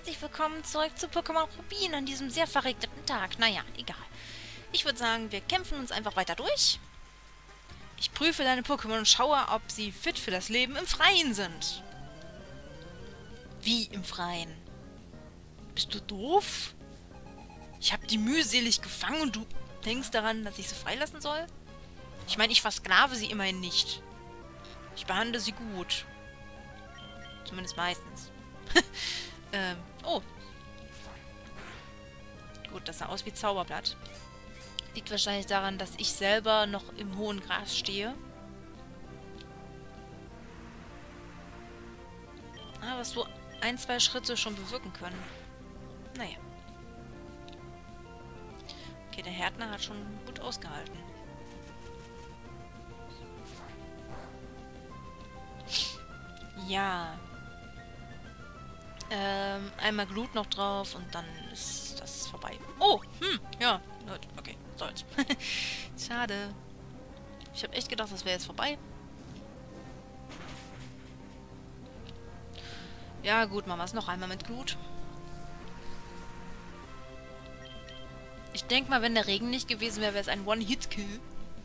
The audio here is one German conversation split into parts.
herzlich willkommen zurück zu Pokémon Rubin an diesem sehr verregneten Tag. Naja, egal. Ich würde sagen, wir kämpfen uns einfach weiter durch. Ich prüfe deine Pokémon und schaue, ob sie fit für das Leben im Freien sind. Wie im Freien? Bist du doof? Ich habe die mühselig gefangen und du denkst daran, dass ich sie freilassen soll? Ich meine, ich versklave sie immerhin nicht. Ich behandle sie gut. Zumindest meistens. Oh. Gut, das sah aus wie Zauberblatt. Liegt wahrscheinlich daran, dass ich selber noch im hohen Gras stehe. Ah, was so ein, zwei Schritte schon bewirken können. Naja. Okay, der Härtner hat schon gut ausgehalten. Ja. Einmal Glut noch drauf und dann ist das vorbei. Oh, ja, gut, okay, soll's. Schade. Ich habe echt gedacht, das wäre jetzt vorbei. Ja, gut, machen wir es noch einmal mit Glut. Ich denke mal, wenn der Regen nicht gewesen wäre, wäre es ein One-Hit-Kill.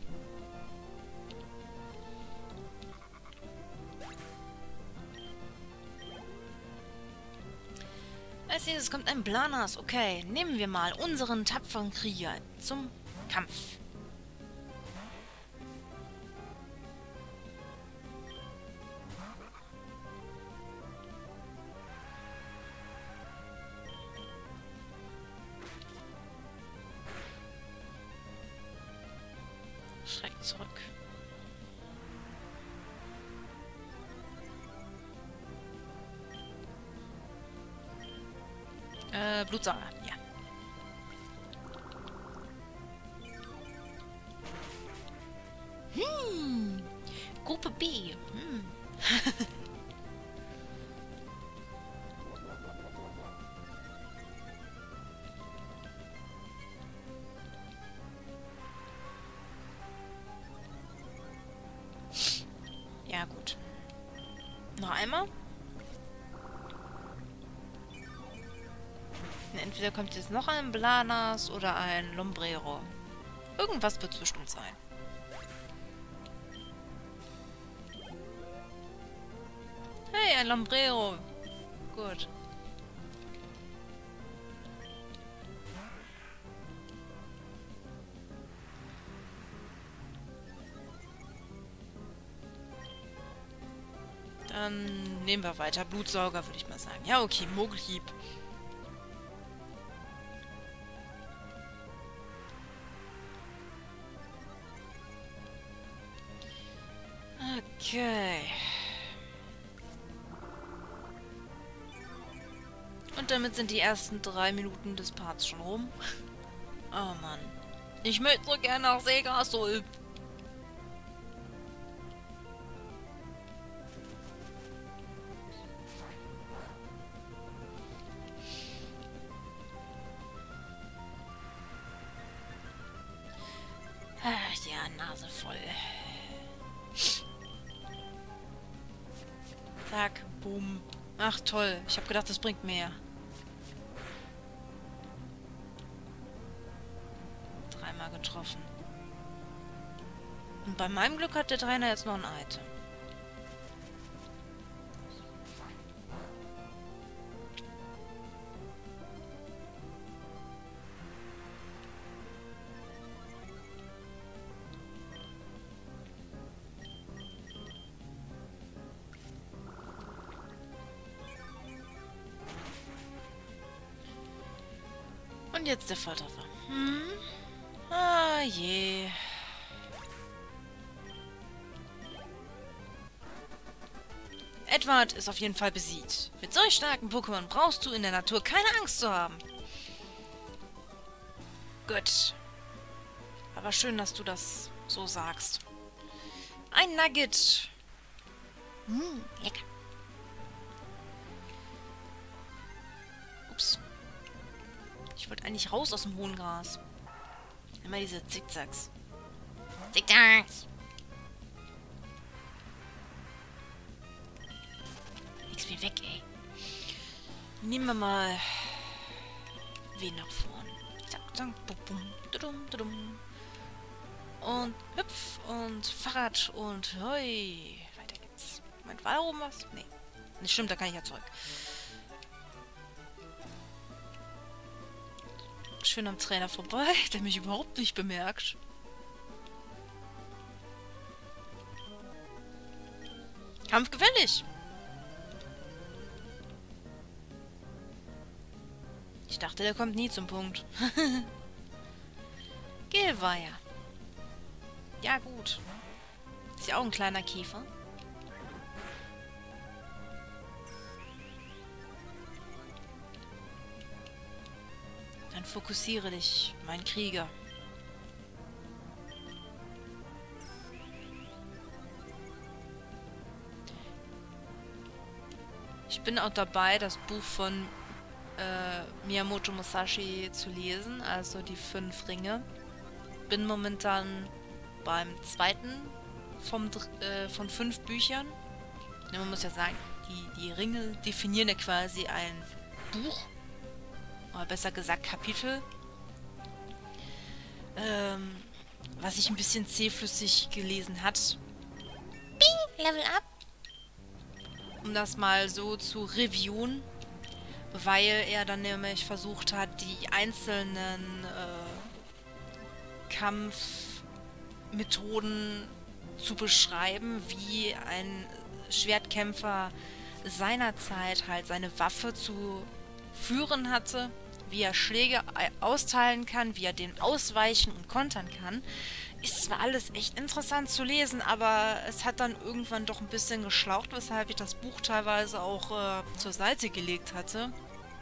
Als nächstes kommt ein Blanas. Okay, nehmen wir mal unseren tapferen Krieger zum Kampf. Schreck zurück. Blutsauger, ja. Gruppe B. Ja, gut. Noch einmal. Entweder kommt jetzt noch ein Blanas oder ein Lombrero. Irgendwas wird bestimmt sein. Hey, ein Lombrero. Gut. Dann nehmen wir weiter. Blutsauger, würde ich mal sagen. Ja, okay, Mogelhieb. Okay. Und damit sind die ersten 3 Minuten des Parts schon rum. Oh Mann. Ich möchte so gerne nach Segasul. Ach ja, Nase voll. Zack, boom. Ach toll, ich habe gedacht, das bringt mehr. Dreimal getroffen. Und bei meinem Glück hat der Trainer jetzt noch ein Item. Und jetzt der Volltreffer. Ah je. Edward ist auf jeden Fall besiegt. Mit solch starken Pokémon brauchst du in der Natur keine Angst zu haben. Gut. Aber schön, dass du das so sagst. Ein Nugget. Lecker. Ups. Ich wollte eigentlich raus aus dem hohen Gras. Immer diese Zickzacks. Zickzacks! Nix wie weg, ey. Nehmen wir mal wen nach vorn. Zack, zack, bum, bum, dudum, dudum. Und hüpf und Fahrrad und hoi. Weiter geht's. Moment, war da oben was? Nee. Nicht stimmt, da kann ich ja zurück. Schön am Trainer vorbei, der mich überhaupt nicht bemerkt. Kampfgefällig. Ich dachte, der kommt nie zum Punkt. Gilvaya. Ja, gut. Ist ja auch ein kleiner Käfer. Dann fokussiere dich, mein Krieger. Ich bin auch dabei, das Buch von Miyamoto Musashi zu lesen, also die 5 Ringe. Bin momentan beim zweiten von 5 Büchern. Ja, man muss ja sagen, die Ringe definieren ja quasi ein Buch, oder besser gesagt Kapitel, was sich ein bisschen zähflüssig gelesen hat. Bing, Level up! Um das mal so zu reviewen, weil er dann nämlich versucht hat, die einzelnen Kampfmethoden zu beschreiben, wie ein Schwertkämpfer seinerzeit halt seine Waffe zu führen hatte, wie er Schläge austeilen kann, wie er den ausweichen und kontern kann. Ist zwar alles echt interessant zu lesen, aber es hat dann irgendwann doch ein bisschen geschlaucht, weshalb ich das Buch teilweise auch zur Seite gelegt hatte.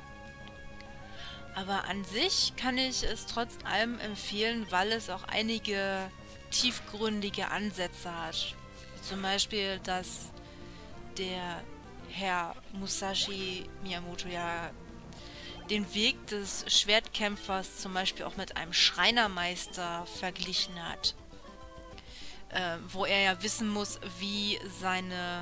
Aber an sich kann ich es trotz allem empfehlen, weil es auch einige tiefgründige Ansätze hat. Zum Beispiel, dass der Herr Musashi Miyamoto ja den Weg des Schwertkämpfers zum Beispiel auch mit einem Schreinermeister verglichen hat. Wo er ja wissen muss, wie seine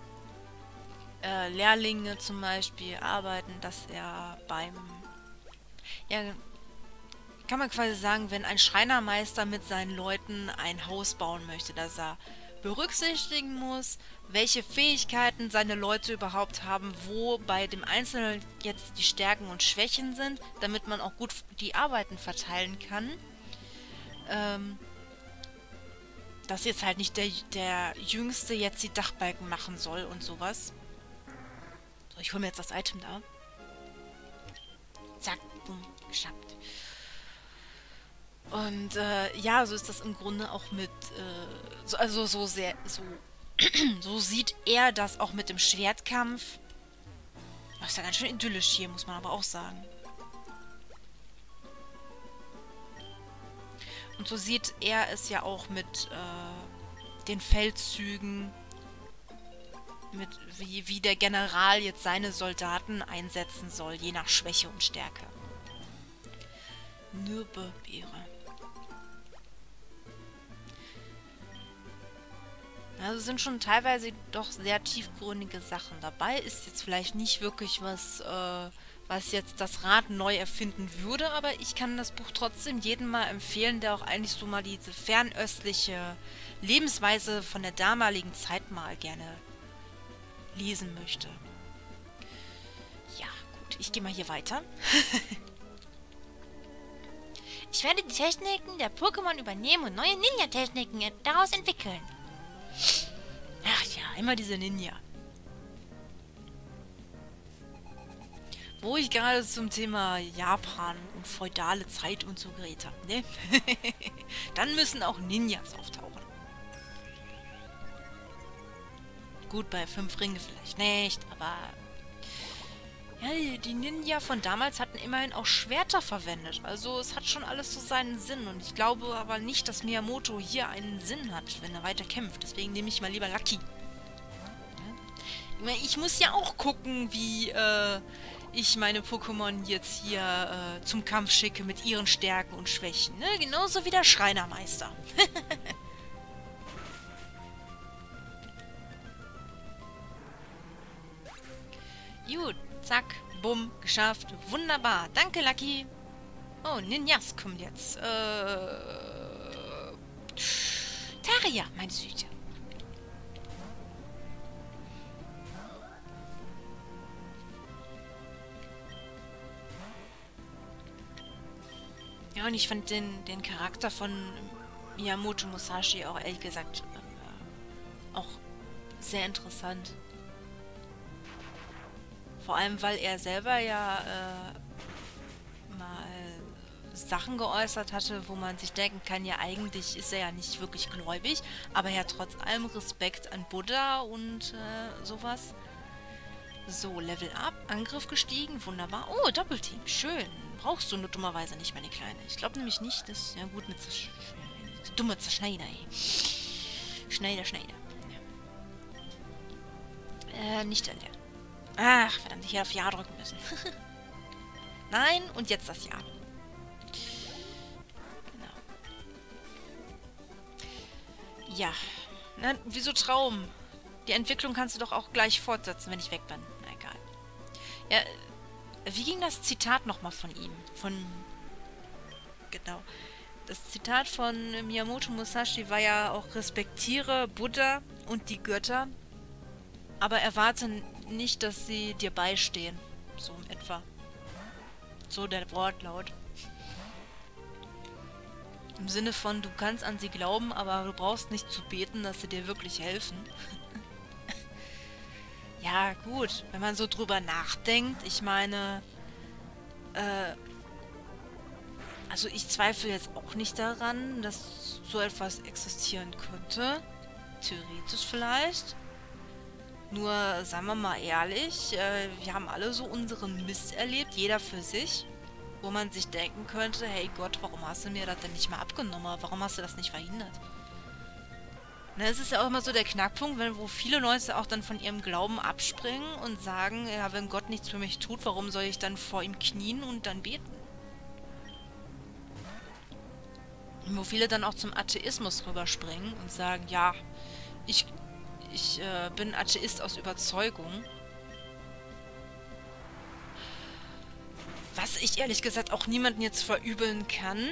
Lehrlinge zum Beispiel arbeiten, dass er beim... Ja, kann man quasi sagen, wenn ein Schreinermeister mit seinen Leuten ein Haus bauen möchte, dass er berücksichtigen muss, welche Fähigkeiten seine Leute überhaupt haben, wo bei dem Einzelnen jetzt die Stärken und Schwächen sind, damit man auch gut die Arbeiten verteilen kann. Dass jetzt halt nicht der Jüngste jetzt die Dachbalken machen soll und sowas. So, ich hole mir jetzt das Item da. Zack, bumm, geschafft. Und ja, so ist das im Grunde auch mit, so sieht er das auch mit dem Schwertkampf. Das ist ja ganz schön idyllisch hier, muss man aber auch sagen. Und so sieht er es ja auch mit den Feldzügen, mit wie der General jetzt seine Soldaten einsetzen soll, je nach Schwäche und Stärke. Nürbebeere. Also sind schon teilweise doch sehr tiefgründige Sachen dabei. Ist jetzt vielleicht nicht wirklich was, was jetzt das Rad neu erfinden würde, aber ich kann das Buch trotzdem jedem mal empfehlen, der auch eigentlich so mal diese fernöstliche Lebensweise von der damaligen Zeit mal gerne lesen möchte. Ja, gut, ich gehe mal hier weiter. Ich werde die Techniken der Pokémon übernehmen und neue Ninja-Techniken daraus entwickeln. Ach ja, immer diese Ninja. Wo ich gerade zum Thema Japan und feudale Zeit und so geredet habe, ne? Dann müssen auch Ninjas auftauchen. Gut, bei 5 Ringe vielleicht nicht, aber... Ja, die Ninja von damals hatten immerhin auch Schwerter verwendet. Also es hat schon alles so seinen Sinn. Und ich glaube aber nicht, dass Miyamoto hier einen Sinn hat, wenn er weiter kämpft. Deswegen nehme ich mal lieber Lucky. Ja? Ich muss ja auch gucken, wie ich meine Pokémon jetzt hier zum Kampf schicke mit ihren Stärken und Schwächen. Ne? Genauso wie der Schreinermeister. Gut, zack, bumm, geschafft. Wunderbar. Danke, Lucky. Oh, Ninjas kommen jetzt. Taria, meine Süße. Ja, und ich fand den Charakter von Miyamoto Musashi auch ehrlich gesagt auch sehr interessant. Vor allem, weil er selber ja mal Sachen geäußert hatte, wo man sich denken kann, ja eigentlich ist er ja nicht wirklich gläubig, aber er hat trotz allem Respekt an Buddha und sowas. So, Level Up, Angriff gestiegen, wunderbar. Oh, Doppelteam, schön. Brauchst du nur dummerweise nicht, meine Kleine. Ich glaube nämlich nicht, dass... Ja gut, mit dumme Zerschneider, ey. Schneider. Ja. Nicht erlernen. Ach, verdammt, ich hätte auf Ja drücken müssen. Nein, und jetzt das Ja. Genau. Ja. Na, wieso Traum? Die Entwicklung kannst du doch auch gleich fortsetzen, wenn ich weg bin. Na, egal. Ja, wie ging das Zitat nochmal von ihm? Genau. Das Zitat von Miyamoto Musashi war ja auch: Respektiere Buddha und die Götter, aber erwarte nicht, dass sie dir beistehen. So in etwa. So der Wortlaut. Im Sinne von, du kannst an sie glauben, aber du brauchst nicht zu beten, dass sie dir wirklich helfen. Ja, gut, wenn man so drüber nachdenkt, ich meine, also ich zweifle jetzt auch nicht daran, dass so etwas existieren könnte. Theoretisch vielleicht. Nur, sagen wir mal ehrlich, wir haben alle so unseren Mist erlebt, jeder für sich, wo man sich denken könnte, hey Gott, warum hast du mir das denn nicht mal abgenommen? Warum hast du das nicht verhindert? Ne, es ist ja auch immer so der Knackpunkt, wo viele Leute auch dann von ihrem Glauben abspringen und sagen, ja, wenn Gott nichts für mich tut, warum soll ich dann vor ihm knien und dann beten? Wo viele dann auch zum Atheismus rüberspringen und sagen, ja, ich bin Atheist aus Überzeugung. Was ich ehrlich gesagt auch niemanden jetzt verübeln kann.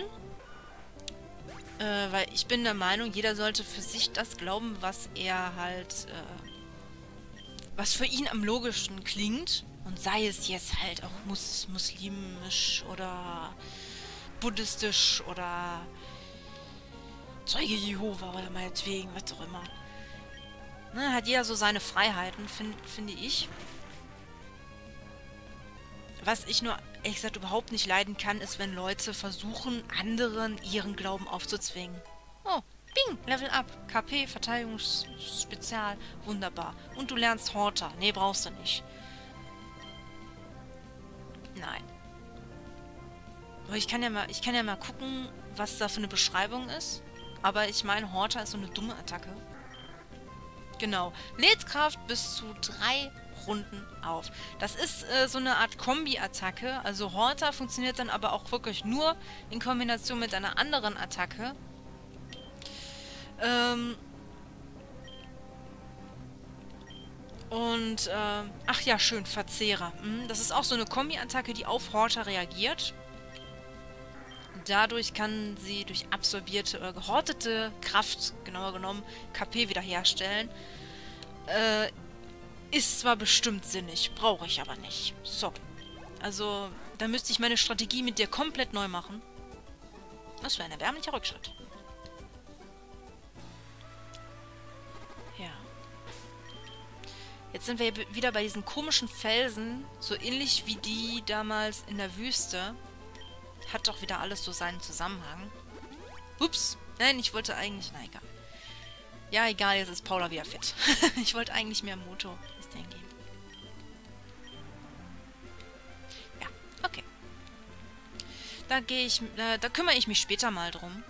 Weil ich bin der Meinung, jeder sollte für sich das glauben, was er halt, was für ihn am logischsten klingt. Und sei es jetzt halt auch muslimisch oder buddhistisch oder Zeuge Jehova oder meinetwegen, was auch immer. Ne, hat jeder so seine Freiheiten, finde ich. Was ich nur, ehrlich gesagt, überhaupt nicht leiden kann, ist, wenn Leute versuchen, anderen ihren Glauben aufzuzwingen. Oh, Bing, Level Up, KP, Verteidigungsspezial, wunderbar. Und du lernst Horta. Nee, brauchst du nicht. Nein. Aber ich kann ja mal gucken, was da für eine Beschreibung ist. Aber ich meine, Horta ist so eine dumme Attacke. Genau. Lädt Kraft bis zu 3 Runden auf. Das ist so eine Art Kombi-Attacke. Also Horta funktioniert dann aber auch wirklich nur in Kombination mit einer anderen Attacke. Ach ja, schön, Verzehrer. Das ist auch so eine Kombi-Attacke, die auf Horta reagiert. Dadurch kann sie durch absorbierte oder gehortete Kraft, genauer genommen, KP wiederherstellen. Ist zwar bestimmt sinnig, brauche ich aber nicht. So. Also, da müsste ich meine Strategie mit dir komplett neu machen. Das wäre ein erbärmlicher Rückschritt. Ja. Jetzt sind wir wieder bei diesen komischen Felsen, so ähnlich wie die damals in der Wüste. Hat doch wieder alles so seinen Zusammenhang. Ups. Nein, ich wollte eigentlich... Na, egal. Ja, egal, jetzt ist Paula wieder fit. Ich wollte eigentlich mehr Moto. Ist denn geben? Ja, okay. Da kümmere ich mich später mal drum.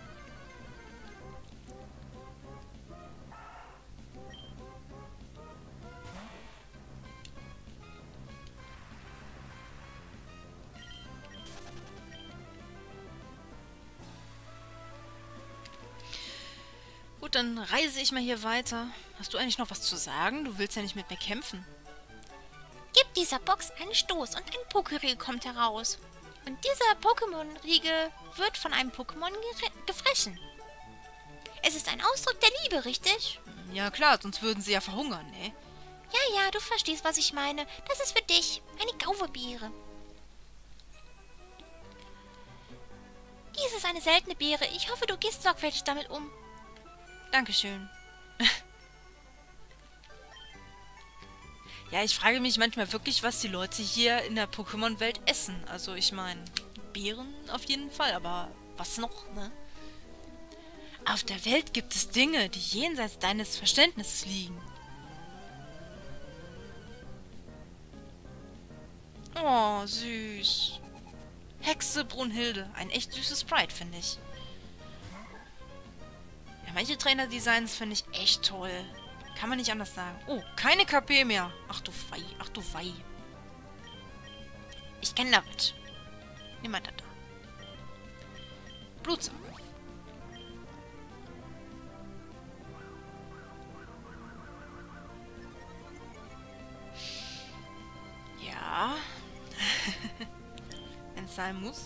Gut, dann reise ich mal hier weiter. Hast du eigentlich noch was zu sagen? Du willst ja nicht mit mir kämpfen. Gib dieser Box einen Stoß und ein Pokériegel kommt heraus. Und dieser Pokémon-Riegel wird von einem Pokémon gefressen. Es ist ein Ausdruck der Liebe, richtig? Ja klar, sonst würden sie ja verhungern, ne? Ja, du verstehst, was ich meine. Das ist für dich. Eine Gauvebeere. Dies ist eine seltene Beere. Ich hoffe, du gehst sorgfältig damit um. Dankeschön. Ja, ich frage mich manchmal wirklich, was die Leute hier in der Pokémon-Welt essen. Also ich meine, Beeren auf jeden Fall, aber was noch, ne? Auf der Welt gibt es Dinge, die jenseits deines Verständnisses liegen. Oh, süß. Hexe Brunhilde. Ein echt süßes Sprite, finde ich. Ja, manche Trainer-Designs finde ich echt toll. Kann man nicht anders sagen. Oh, keine KP mehr. Ach du Wei, ach du Wei. Ich kenne damit. Niemand hat da. Blutsauger. Ja. Wenn es sein muss.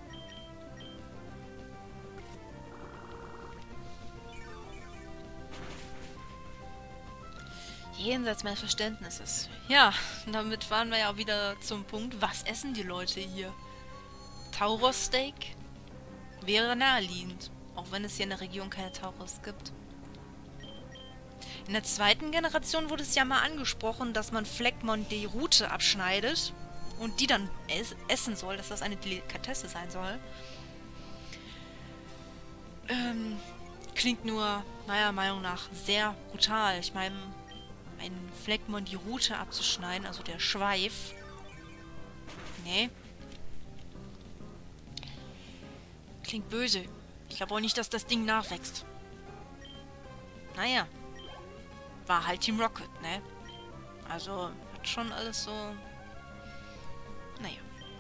Jenseits meines Verständnisses. Ja, damit waren wir ja auch wieder zum Punkt. Was essen die Leute hier? Tauros-Steak? Wäre naheliegend. Auch wenn es hier in der Region keine Tauros gibt. In der zweiten Generation wurde es ja mal angesprochen, dass man Fleckmon die Rute abschneidet und die dann essen soll, dass das eine Delikatesse sein soll. Klingt nur, meiner Meinung nach, sehr brutal. Ich meine, einen Fleckmon die Rute abzuschneiden, also der Schweif. Nee. Klingt böse. Ich glaube auch nicht, dass das Ding nachwächst. Naja. War halt Team Rocket, ne? Also, hat schon alles so... Naja.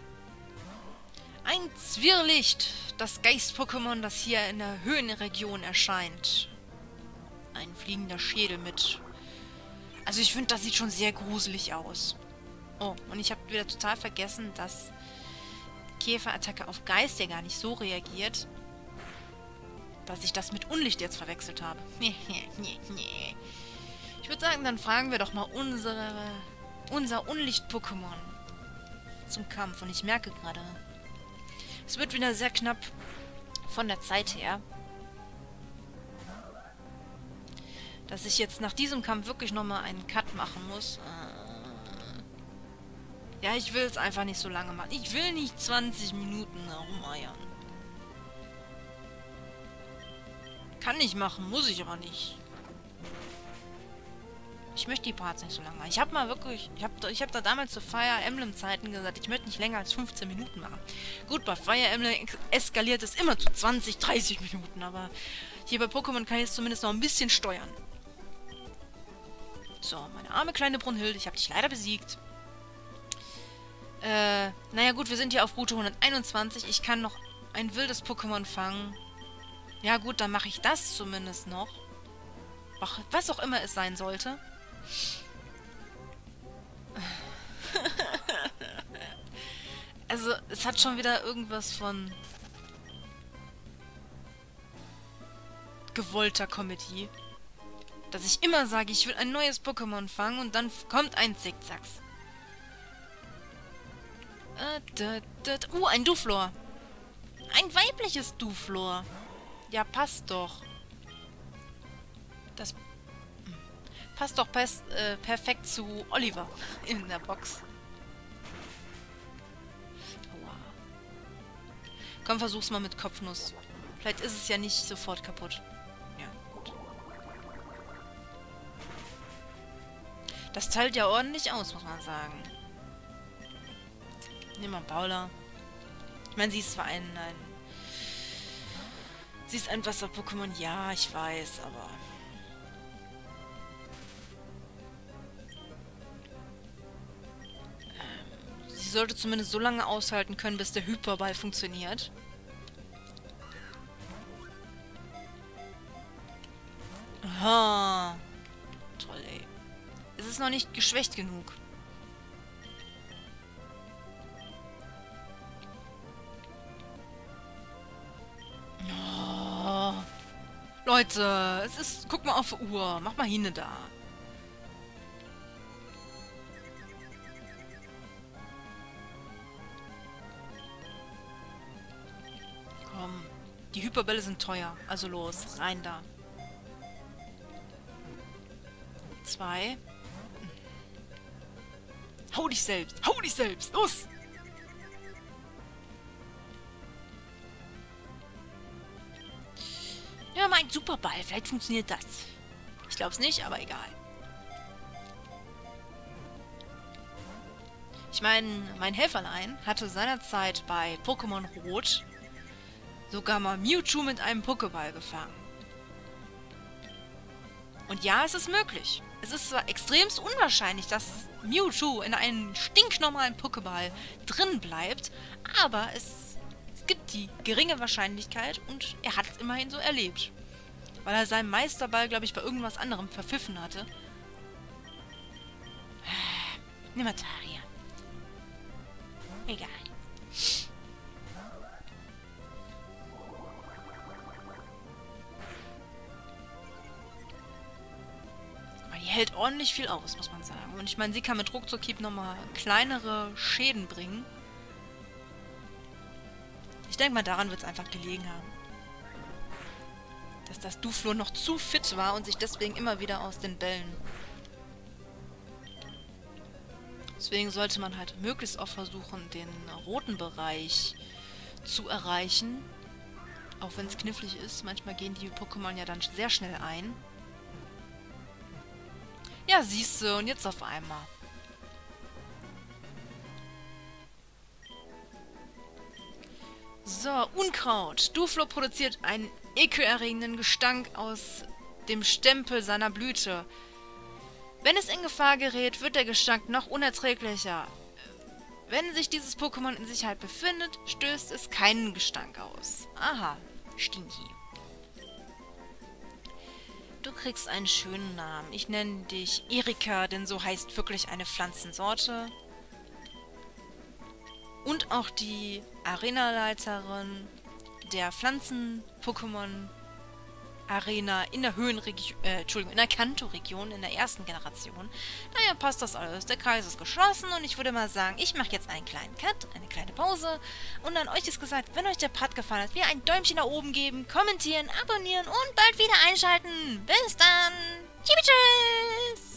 Ein Zwirrlicht. Das Geist-Pokémon, das hier in der Höhenregion erscheint. Ein fliegender Schädel mit... Also ich finde, das sieht schon sehr gruselig aus. Oh, und ich habe wieder total vergessen, dass Käferattacke auf Geist ja gar nicht so reagiert, dass ich das mit Unlicht jetzt verwechselt habe. Ich würde sagen, dann fragen wir doch mal unser Unlicht-Pokémon zum Kampf. Und ich merke gerade, es wird wieder sehr knapp von der Zeit her, dass ich jetzt nach diesem Kampf wirklich nochmal einen Cut machen muss. Ja, ich will es einfach nicht so lange machen. Ich will nicht 20 Minuten rumeiern. Kann ich machen, muss ich aber nicht. Ich möchte die Parts nicht so lange machen. Ich habe mal wirklich... Ich hab da damals zu Fire Emblem Zeiten gesagt, ich möchte nicht länger als 15 Minuten machen. Gut, bei Fire Emblem eskaliert es immer zu 20, 30 Minuten, aber hier bei Pokémon kann ich es zumindest noch ein bisschen steuern. So, meine arme kleine Brunhilde, ich habe dich leider besiegt. Naja gut, wir sind hier auf Route 121. Ich kann noch ein wildes Pokémon fangen. Ja gut, dann mache ich das zumindest noch. Was auch immer es sein sollte. Also, es hat schon wieder irgendwas von gewollter Comedy. Dass ich immer sage, ich will ein neues Pokémon fangen und dann kommt ein Zickzacks. Ein Duflor. Ein weibliches Duflor. Ja, passt doch. Das passt doch perfekt zu Oliver in der Box. Aua. Komm, versuch's mal mit Kopfnuss. Vielleicht ist es ja nicht sofort kaputt. Ja, gut. Das teilt ja ordentlich aus, muss man sagen. Nehmen wir Paula. Ich meine, sie ist zwar sie ist ein Wasser-Pokémon, ja, ich weiß, aber... sie sollte zumindest so lange aushalten können, bis der Hyperball funktioniert. Aha. Toll, ey. Es ist noch nicht geschwächt genug. Leute, es ist... Guck mal auf die Uhr. Mach mal hin da. Komm. Die Hyperbälle sind teuer. Also los, rein da. 2. Hau dich selbst! Hau dich selbst! Los! Ja, mein Superball. Vielleicht funktioniert das. Ich glaube es nicht, aber egal. Ich meine, mein Helferlein hatte seinerzeit bei Pokémon Rot sogar mal Mewtwo mit einem Pokéball gefangen. Und ja, es ist möglich. Es ist zwar extremst unwahrscheinlich, dass Mewtwo in einem stinknormalen Pokéball drin bleibt, aber es gibt die geringe Wahrscheinlichkeit und er hat es immerhin so erlebt. Weil er seinen Meisterball, glaube ich, bei irgendwas anderem verpfiffen hatte. Nimataria. Egal. Aber die hält ordentlich viel aus, muss man sagen. Und ich meine, sie kann mit Ruckzuck-Hieb nochmal kleinere Schäden bringen. Ich denke mal, daran wird es einfach gelegen haben. Dass das Duflo noch zu fit war und sich deswegen immer wieder aus den Bällen. Deswegen sollte man halt möglichst auch versuchen, den roten Bereich zu erreichen. Auch wenn es knifflig ist. Manchmal gehen die Pokémon ja dann sehr schnell ein. Ja, siehst du, und jetzt auf einmal. So, Unkraut. Duflo produziert einen ekelerregenden Gestank aus dem Stempel seiner Blüte. Wenn es in Gefahr gerät, wird der Gestank noch unerträglicher. Wenn sich dieses Pokémon in Sicherheit befindet, stößt es keinen Gestank aus. Aha, Stinky. Du kriegst einen schönen Namen. Ich nenne dich Erika, denn so heißt wirklich eine Pflanzensorte. Und auch die Arenaleiterin der Pflanzen-Pokémon-Arena in der in der Kanto-Region, in der ersten Generation. Daher passt das alles. Der Kreis ist geschlossen und ich würde mal sagen, ich mache jetzt einen kleinen Cut, eine kleine Pause. Und an euch ist gesagt, wenn euch der Part gefallen hat, wieder ein Däumchen nach oben geben, kommentieren, abonnieren und bald wieder einschalten. Bis dann. Tschüss.